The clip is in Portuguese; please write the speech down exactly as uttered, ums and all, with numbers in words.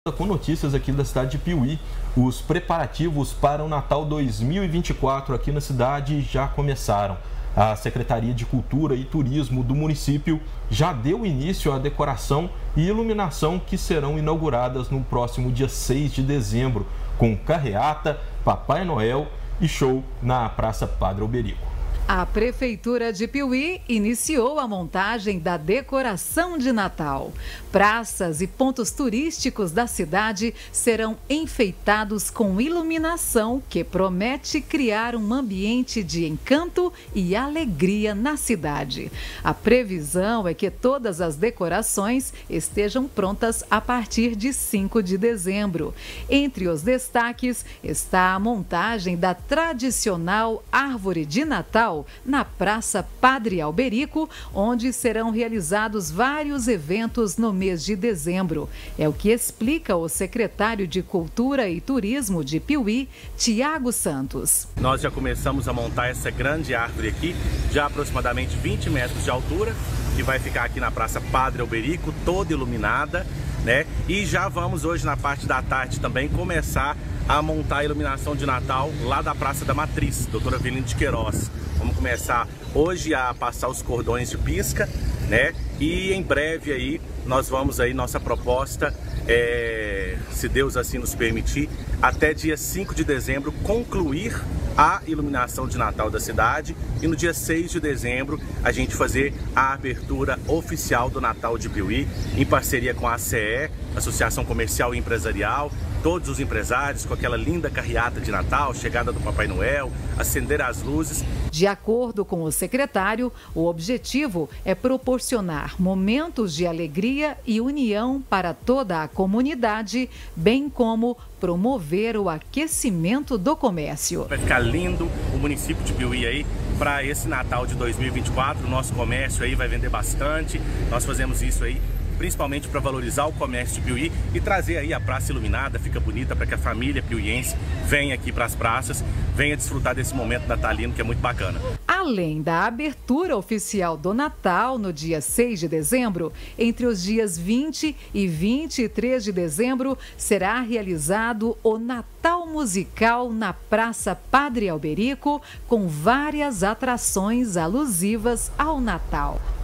Com notícias aqui da cidade de Piuí, os preparativos para o Natal dois mil e vinte e quatro aqui na cidade já começaram. A Secretaria de Cultura e Turismo do município já deu início à decoração e iluminação que serão inauguradas no próximo dia seis de dezembro, com carreata, Papai Noel e show na Praça Padre Alberico. A Prefeitura de Piuí iniciou a montagem da decoração de Natal. Praças e pontos turísticos da cidade serão enfeitados com iluminação que promete criar um ambiente de encanto e alegria na cidade. A previsão é que todas as decorações estejam prontas a partir de cinco de dezembro. Entre os destaques está a montagem da tradicional árvore de Natal na Praça Padre Alberico, onde serão realizados vários eventos no mês de dezembro. É o que explica o secretário de Cultura e Turismo de Piuí, Tiago Santos. Nós já começamos a montar essa grande árvore aqui, de aproximadamente vinte metros de altura, que vai ficar aqui na Praça Padre Alberico, toda iluminada, né? E já vamos hoje, na parte da tarde também, começar a montar a iluminação de Natal lá da Praça da Matriz, doutora Avelino de Queiroz. Vamos começar hoje a passar os cordões de pisca, né? E em breve aí nós vamos aí, nossa proposta é, se Deus assim nos permitir, até dia cinco de dezembro concluir a iluminação de Natal da cidade e no dia seis de dezembro a gente fazer a abertura oficial do Natal de Piuí em parceria com a A C E, Associação Comercial e Empresarial, todos os empresários com aquela linda carreata de Natal, chegada do Papai Noel, acender as luzes. De acordo com o secretário, o objetivo é proporcionar momentos de alegria e união para toda a comunidade, bem como promover o aquecimento do comércio. Vai ficar lindo o município de Piuí aí para esse Natal de dois mil e vinte e quatro, o nosso comércio aí vai vender bastante, nós fazemos isso aí principalmente para valorizar o comércio de Piuí e trazer aí a praça iluminada, fica bonita para que a família piuiense venha aqui para as praças, venha desfrutar desse momento natalino que é muito bacana. Além da abertura oficial do Natal no dia seis de dezembro, entre os dias vinte e vinte e três de dezembro será realizado o Natal Musical na Praça Padre Alberico, com várias atrações alusivas ao Natal.